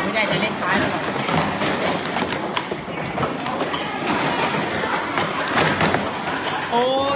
ไม่ได้จะเล่นท้ายตลอดโอ้